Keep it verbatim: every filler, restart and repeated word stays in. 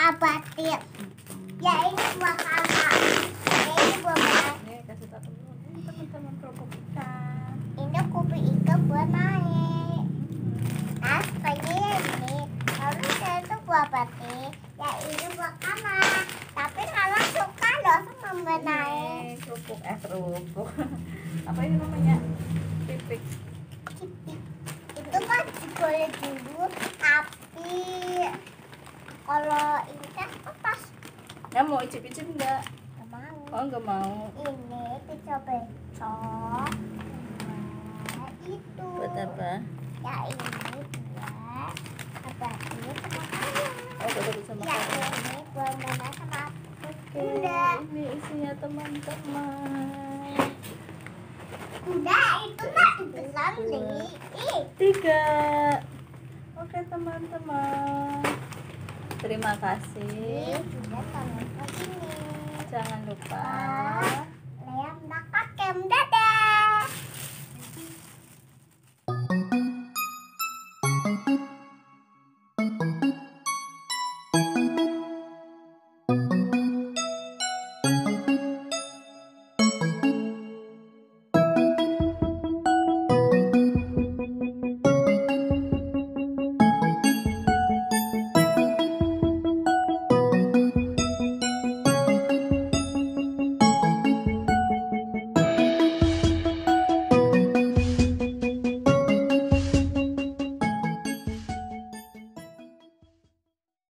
abatir. Ya ini buah kakak. Ya ini buah beras. Nih kasih tahu dulu. Ini teman-teman kerupuk ikan. Ini kopi ikan buat naik. Nah seperti ini. Lalu saya itu buah batik. Ya ini buah kamar. Tapi kalau suka loh sama menaik. Ini kerupuk eh kerupuk. Apa ini namanya? Pipik. Cipik. Itu kan digoreng dulu. Tapi kalau ini kan lepas. Nggak mau icip-icip nggak? Gak mau. Oh nggak mau. Ini becok-becok. Nah itu. Buat apa? Ya ini buat abatir sama kamu. Oh buat apa sama Ya kamu? ini buat mama sama Oke, Bunda. ini isinya teman-teman. Udah itu mah besar nih. Ih, Tiga. Oke teman-teman. Terima kasih. sudah tahu ini. Jangan lupa Lihat kakak kem dan